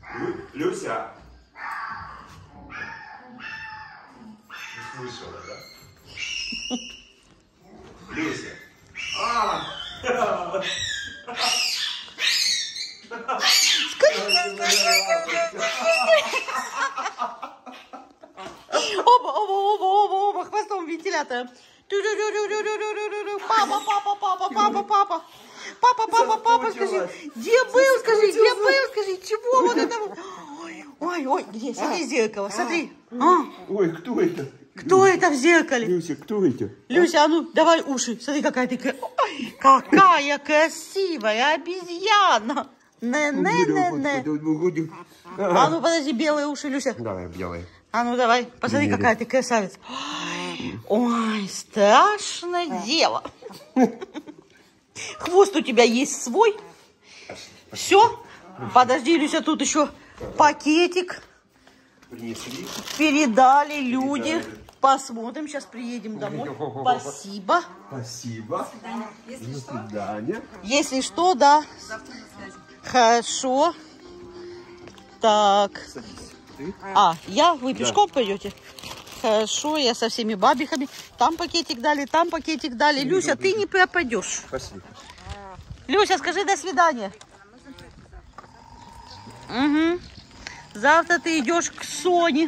Люся. Слышала, да? Люся. Оба, хвостом вентилятора. Папа, скажи, где был, скажи, чего вот это? Ой, где? Смотри в зеркало, смотри. Ой, кто это? Кто это в зеркале? Люся, кто это? Люся, а ну, давай уши. Смотри, какая ты... Какая красивая обезьяна. Не-не-не-не. А ну, подожди, белые уши, Люся. Давай, белые. А ну, давай, посмотри, какая ты красавица. Ой, страшное дело. Хвост у тебя есть свой. Все. Подожди, Люся, тут еще пакетик. Принесли. Передали люди. Посмотрим, сейчас приедем домой. Спасибо. Спасибо. До свидания. Если что, да. Хорошо. Так. Вы пешком пойдете? Хорошо, я со всеми бабихами. Там пакетик дали, там пакетик дали. Люся, ты не пропадешь. Пошли. Люся, скажи до свидания. Угу. Завтра ты идешь к Соне.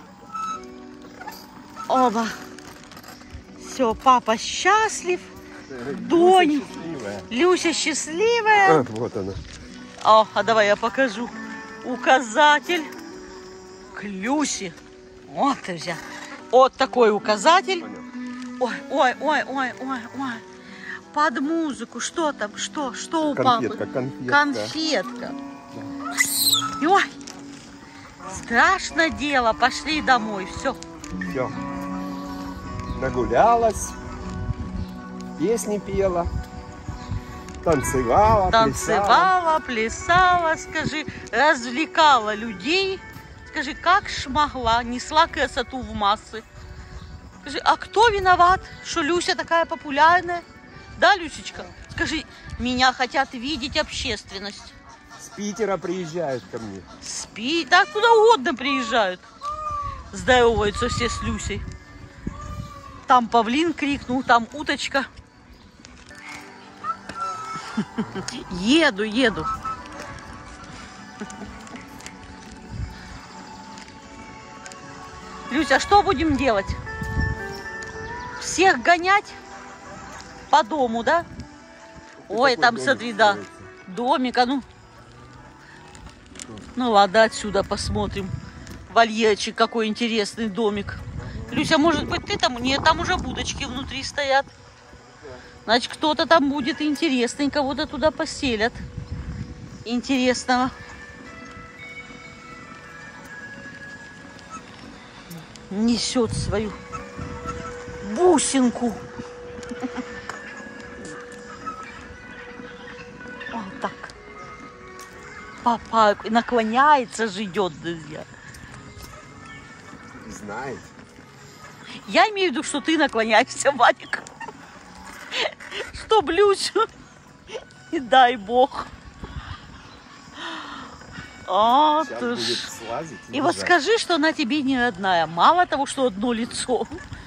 Оба. Все, папа счастлив. Донь. Люся счастливая. Вот она. А давай я покажу. Указатель к Люсе. Вот, друзья. Вот такой указатель. Ой. Под музыку. Что там? Что у папы? Конфетка. Ой. Страшное дело. Пошли домой. Все. Все. Нагулялась. Песни пела. Танцевала, плясала, скажи, развлекала людей. Скажи, как ж могла, несла красоту в массы. Скажи, а кто виноват, что Люся такая популярная? Да, Люсечка? Скажи, меня хотят видеть общественность. С Питера приезжают ко мне. Да, куда угодно приезжают. Здороваются все с Люсей. Там павлин крикнул, там уточка. Еду. Люся, что будем делать? Всех гонять по дому, да? Ой, там, смотри, да, домик, а ну. Ну ладно, отсюда посмотрим. Вольерчик, какой интересный домик. Люся, может быть, ты там? Нет, там уже будочки внутри стоят. Значит, кто-то там будет интересный, кого-то туда поселят. Интересного. Несет свою бусинку. Вот так. Папа наклоняется, ждет, друзья. Знает. Я имею в виду, что ты наклоняешься, Вадик. Чтоб Люсю, не дай бог. И вот скажи, что она тебе не родная. Мало того, что одно лицо.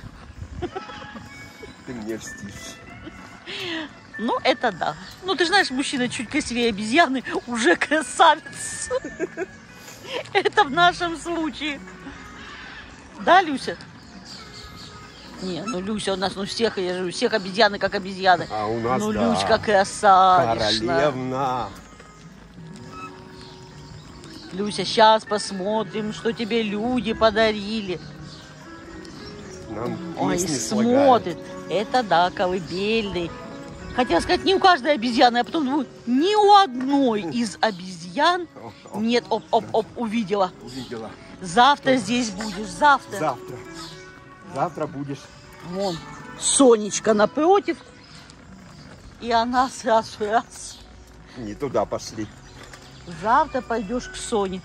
Ты мне льстишь. Ну, это да. Ну, ты знаешь, мужчина чуть красивее обезьяны, уже красавец. Это в нашем случае. Да, Люся? Не, ну Люся у нас, ну всех, я же всех обезьяны как обезьяны. А у нас, ну, да. Люська красавица. Королевна. Люся, сейчас посмотрим, что тебе люди подарили. Нам Ой, песни смотрит. Это да, колыбельный. Хотела сказать, не у каждой обезьяны, а потом думаю, ни у одной из обезьян нет, увидела. Увидела. Завтра здесь будешь, завтра. Завтра будешь. Вон, Сонечка напротив. И она сразу раз. Не туда пошли. Завтра пойдешь к Соне.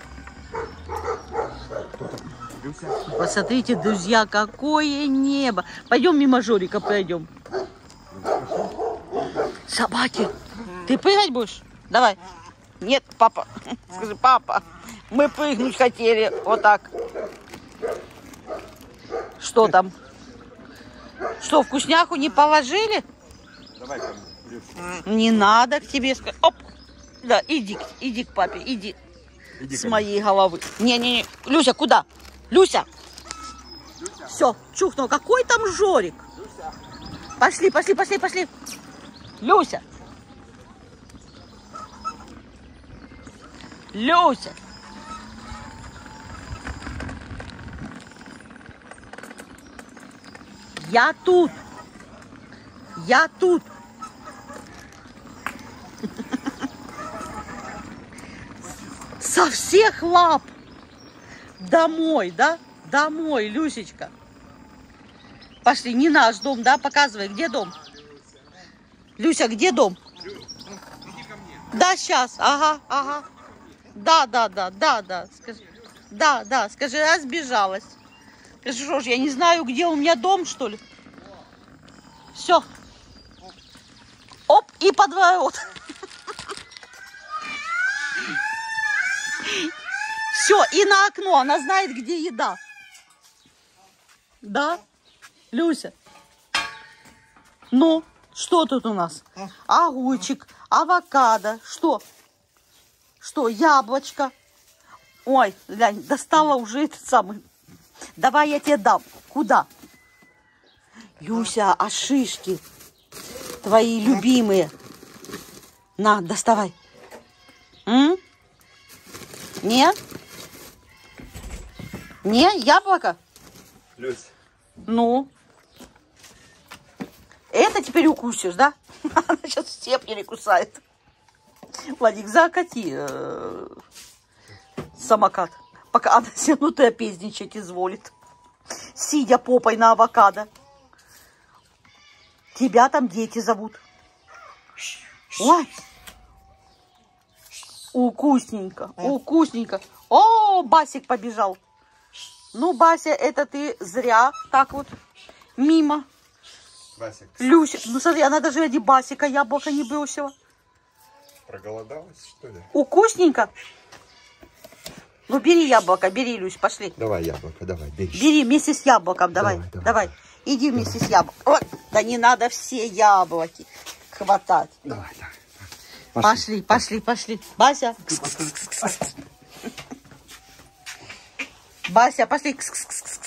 Посмотрите, друзья, какое небо. Пойдем мимо Жорика пройдем. Собаки. Ты прыгать будешь? Давай. Нет, папа. Скажи, папа. Мы прыгнуть хотели. Вот так. Что там? Что, вкусняху не положили? Давай ко мне, Люся. Не надо к тебе сказать. Оп! Да, иди к папе, иди. Иди С ко мне. моей головы. Не-не-не. Люся, куда? Люся! Все, чухнул. Какой там Жорик? Люся. Пошли. Люся! Люся! Я тут! Со всех лап! Домой, да? Домой, Люсечка. Пошли, не наш дом, да? Показывай, где дом? Люся, где дом? Да, сейчас, ага. Да. Скажи, разбежалась. Скажи, что ж, я не знаю, где у меня дом, что ли? Все. Оп, и подворот. Все, и на окно. Она знает, где еда. Да? Люся? Ну, что тут у нас? Огурчик, авокадо. Что? Что, яблочко? Ой, глянь, достала уже этот самый. Давай я тебе дам. Куда? Люся, а шишки твои любимые? На, доставай. Не? Не, яблоко? Люся. Ну? Это теперь укусишь, да? Она сейчас все перекусает. Владик, закати самокат. Пока она все равно трапезничать изволит. Сидя попой на авокадо. Тебя там дети зовут. Ой. Укусненько. О, Басик побежал. Ну, Бася, это ты зря так вот мимо. Вася, Люся, ну смотри, она даже ради Басика яблоко не бросила. проголодалась, что ли? Укусненько. Ну, бери яблоко, бери, Люсь, пошли. Давай яблоко, давай, бери. Бери вместе с яблоком, давай. Давай. Иди вместе с яблоком. Вот. Да не надо все яблоки хватать. Давай. Пошли. Бася. Бася, пошли.